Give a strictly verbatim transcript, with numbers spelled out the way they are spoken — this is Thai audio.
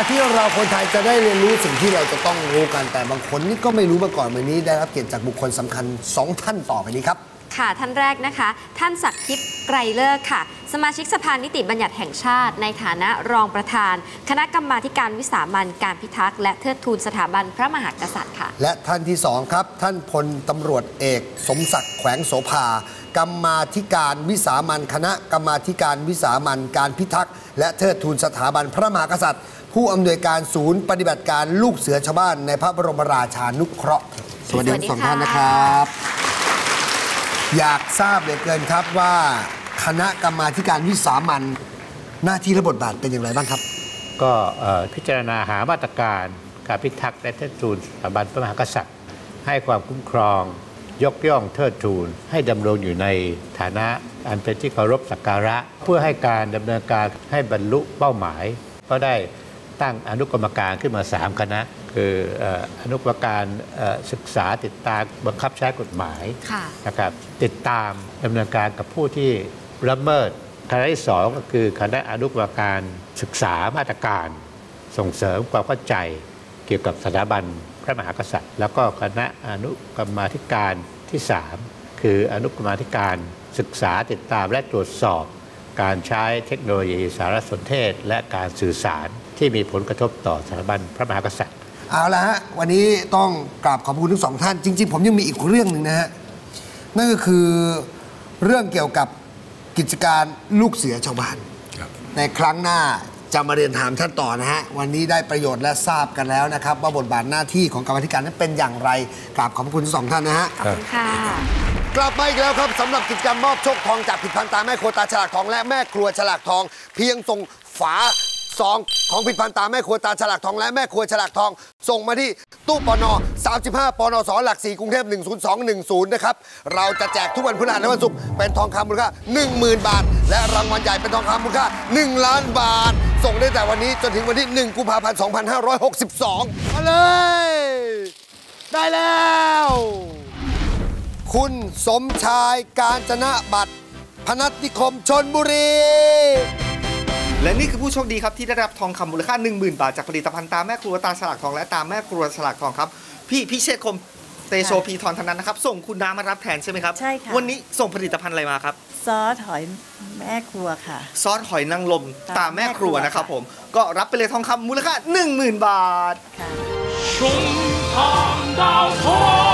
ที่เราคนไทยจะได้เรียนรู้สิ่งที่เราจะต้องรู้กันแต่บางคนนี่ก็ไม่รู้มาก่อนวันนี้ได้รับเกียรติจากบุคคลสำคัญสองท่านต่อไปนี้ครับค่ะท่านแรกนะคะท่านศักดิ์ทิพย์ไกรเลิกค่ะสมาชิกสภานิติบัญญัติแห่งชาติในฐานะรองประธานคณะกรรมาธิการวิสามัญการพิทักษ์และเทิดทูนสถาบันพระมหากษัตริย์ค่ะและท่านที่สองครับท่านพลตำรวจเอกสมศักดิ์แขวงโสภากรรมาธิการวิสามัญคณะกรรมาธิการวิสามัญการพิทักษ์และเทิดทูนสถาบันพระมหากษัตริย์ผู้อำนวยการศูนย์ปฏิบัติการลูกเสือชาวบ้านในพระบรมราชานุเคราะห์สวัสดีทั้งสองท่านนะครับอยากทราบเหลือเกินครับว่าคณะกรรมาธิการวิสามัญหน้าที่และบทบาทเป็นอย่างไรบ้างครับก็พิจารณาหามาตรการการพิทักษ์และเทิดทูนสถาบันพระมหากษัตริย์ให้ความคุ้มครองยกย่องเทิดทูนให้ดำรงอยู่ในฐานะอันเป็นที่เคารพสักการะเพื่อให้การดำเนินการให้บรรลุเป้าหมายก็ได้ตั้งอนุกรรมการขึ้นมาสามคณะคืออนุกรรมการศึกษาติดตามบังคับใช้กฎหมายนะครับติดตามดำเนินการกับผู้ที่ละเมิดคณะที่สองก็คือคณะอนุกรรมการศึกษามาตรการส่งเสริมความเข้าใจเกี่ยวกับสถาบันพระมหากษัตริย์แล้วก็คณะอนุกรรมาธิการที่สามคืออนุกรรมาธิการศึกษาติดตามและตรวจสอบการใช้เทคโนโลยีสารสนเทศและการสื่อสารที่มีผลกระทบต่อสถาบันพระมหากษัตริย์เอาละฮะวันนี้ต้องกราบขอบคุณทั้งสองท่านจริงๆผมยังมีอีกเรื่องหนึ่งนะฮะนั่นก็คือเรื่องเกี่ยวกับกิจการลูกเสือชาวบ้านในครั้งหน้าจะมาเรียนถามท่านต่อนะฮะวันนี้ได้ประโยชน์และทราบกันแล้วนะครับว่าบทบาทหน้าที่ของกรรมาธิการนั้นเป็นอย่างไรกราบขอบคุณทั้งสองท่านนะฮะขอบคุณค่ะกลับมาอีกแล้วครับสำหรับกิจกรรมมอบโชคทองจากผลิตภัณฑ์ตาแม่ครัวตาฉลากทองและแม่ครัวฉลากทองเพียงส่งฝาซองของผลิตภัณฑ์ตาแม่ครัวตาฉลากทองและแม่ครัวฉลากทองส่งมาที่ตู้ปนสามสิบห้าปนสหลักสี่กรุงเทพหนึ่งศูนย์สองหนึ่งศูนย์นะครับเราจะแจกทุกวันพฤหัสและวันศุกร์เป็นทองคำมูลค่า หนึ่งหมื่น บาทและรางวัลใหญ่เป็นทองคำมูลค่าหนึ่งล้านบาทส่งได้แต่วันนี้จนถึงวันที่หนึ่งกุมภาพันธ์สองพันห้าร้อยหกสิบสองมาเลยได้แล้วคุณสมชายกาญจนบัตรพนัสนิคมชลบุรีและนี่คือผู้โชคดีครับที่ได้รับทองคำมูลค่า หนึ่งหมื่น บาทจากผลิตภัณฑ์ตาแม่ครัวตาฉลากทองและตาแม่ครัวฉลากทองครับพี่พิเชษคมเตโชพีทรธนันนะครับส่งคุณน้ามารับแทนใช่ไหมครับใช่ค่ะวันนี้ส่งผลิตภัณฑ์อะไรมาครับซอสหอยแม่ครัวค่ะซอสหอยนางรมตาแม่ครัวนะครับผมก็รับไปเลยทองคำมูลค่า หนึ่งหมื่น บาทค่ะชุมทางดาวทอง